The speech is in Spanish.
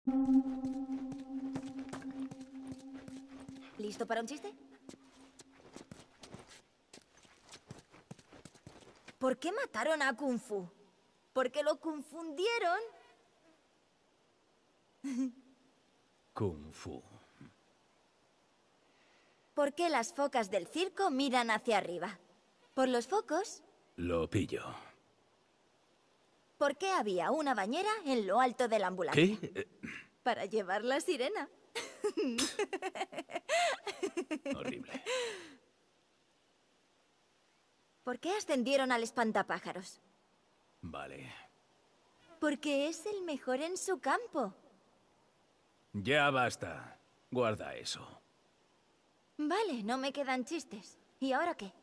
¿Listo para un chiste? ¿Por qué mataron a Kung Fu? Porque lo confundieron. Kung Fu. ¿Por qué las focas del circo miran hacia arriba? ¿Por los focos? Lo pillo. ¿Por qué había una bañera en lo alto de la ambulancia? ¿Qué? Para llevar la sirena. Horrible. ¿Por qué ascendieron al espantapájaros? Vale. Porque es el mejor en su campo. Ya basta. Guarda eso. Vale, no me quedan chistes. ¿Y ahora qué?